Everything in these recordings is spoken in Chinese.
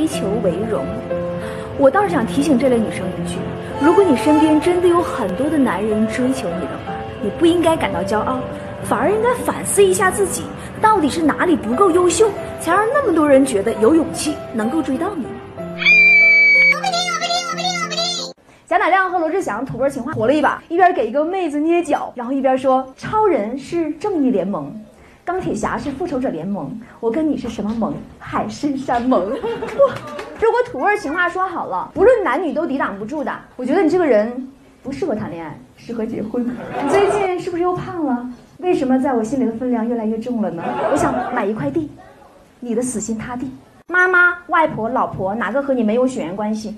求为荣。我倒是想提醒这类女生一句：如果你身边真的有很多的男人追求你的话，你不应该感到骄傲，反而应该反思一下自己到底是哪里不够优秀，才让那么多人觉得有勇气能够追到你。贾乃亮和罗志祥土味情话火了一把，一边给一个妹子捏脚，然后一边说：超人是正义联盟，钢铁侠是复仇者联盟，我跟你是什么盟？海誓山盟。如果土味情话说好了，不论男女都抵挡不住的，我觉得你这个人不适合谈恋爱，适合结婚。你最近是不是又胖了？为什么在我心里的分量越来越重了呢？我想买一块地，你的死心塌地。妈妈、外婆、老婆，哪个和你没有血缘关系？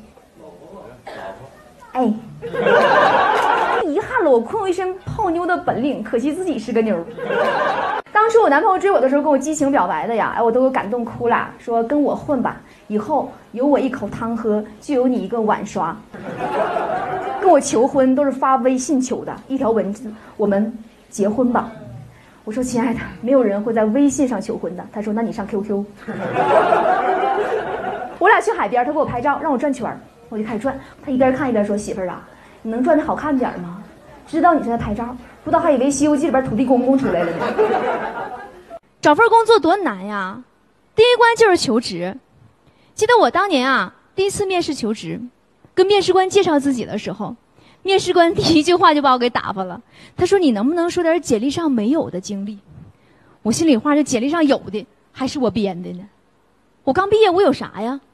哎，遗憾了我空有一身泡妞的本领，可惜自己是个妞。当初我男朋友追我的时候跟我激情表白的呀，我都感动哭了，说跟我混吧，以后有我一口汤喝，就有你一个碗刷。跟我求婚都是发微信求的，一条文字：我们结婚吧。我说亲爱的，没有人会在微信上求婚的。他说那你上 QQ。我俩去海边，他给我拍照，让我转圈，我就开始转。他一边看一边说：媳妇儿啊，你能转得好看点吗？知道你是在拍照，不知道还以为《西游记》里边土地公公出来了呢。 找份工作多难呀，第一关就是求职。记得我当年啊，第一次面试求职，跟面试官介绍自己的时候，面试官第一句话就把我给打发了。他说：你能不能说点简历上没有的经历？我心里话，这简历上有的还是我编的呢。我刚毕业，我有啥呀？